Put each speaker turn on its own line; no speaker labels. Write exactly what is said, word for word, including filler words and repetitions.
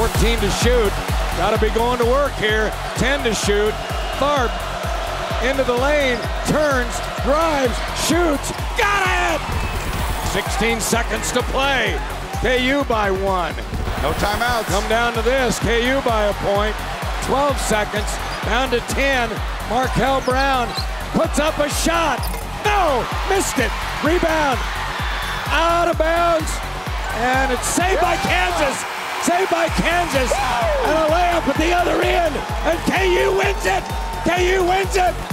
fourteen to shoot. Got to be going to work here. ten to shoot. Tharp into the lane, turns, drives, shoots, got it! sixteen seconds to play. K U by one.
No timeouts.
Come down to this. K U by a point. twelve seconds, down to ten. Markel Brown puts up a shot. No, missed it. Rebound, out of bounds, and it's saved by Kansas. Saved by Kansas, and a layup at the other end, and K U wins it. K U wins it.